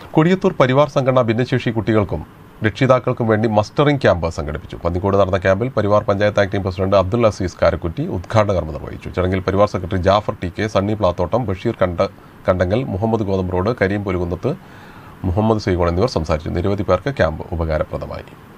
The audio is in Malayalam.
കൊടിയത്തൂർ പരിവാർ സംഘടന ഭിന്നശേഷി കുട്ടികൾക്കും രക്ഷിതാക്കൾക്കും വേണ്ടി മസ്റ്ററിംഗ് ക്യാമ്പ് സംഘടിപ്പിച്ചു. പന്നിക്കോട് നടന്ന ക്യാമ്പിൽ പരിവാർ പഞ്ചായത്ത് ആക്ടിംഗ് പ്രസിഡന്റ് അബ്ദുൽ അസീസ് കാരക്കുറ്റി ഉദ്ഘാടന കർമ്മം നിർവഹിച്ചു. ചടങ്ങിൽ Parivar secretary Jafar T K, Sunny Plathottam, Basheer Kandangal, Muhammad Gothambroad, Kareem Pulukunnath, Muhammad Saigon എന്നിവർ സംസാരിച്ചു. നിരവധി പേർക്ക് ക്യാമ്പ് ഉപകാരപ്രദമായി.